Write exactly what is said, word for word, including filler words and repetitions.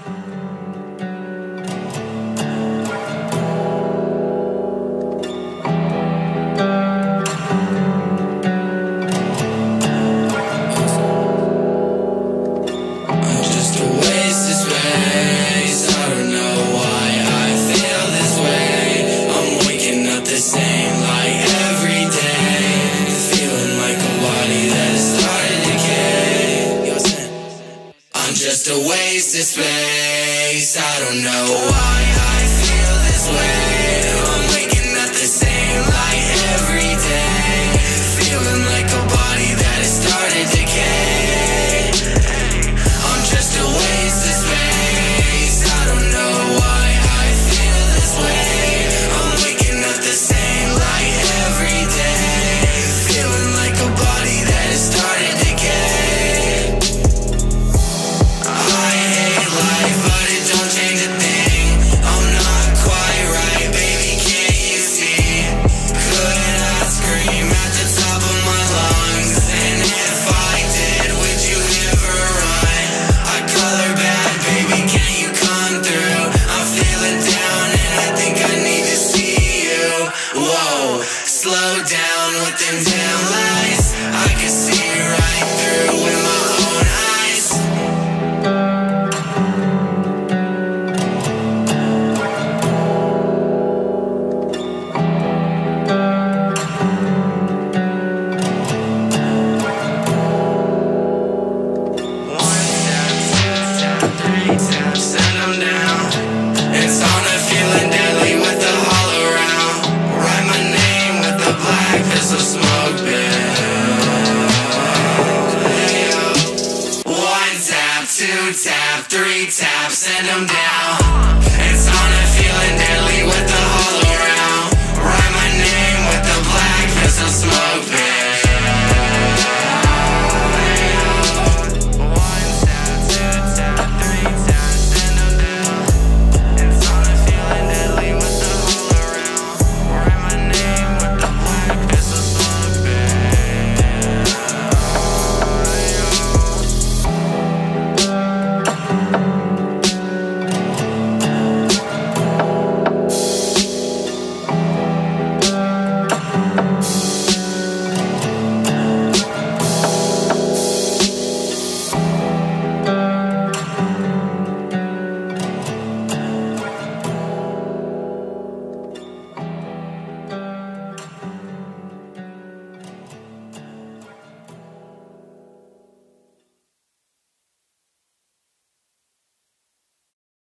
Just a waste of space. I don't know why I feel this way. I'm waking up the same light every day, feeling like a body that has started to decay. I'm just a waste of space. I don't know why I feel this way. I'm waking up the same light every day, feeling like a body that has started to decay. Slow down with them damn lights. I can see right through with my own eyes. One tap, two tap, three tap, send them down. It's on a feeling deadly with the hollow round. Write my name with the black pistol smoke bill. One tap, two tap, three tap, send them down. It's on a feeling deadly with the hollow round. Write my name with the black pistol smoke.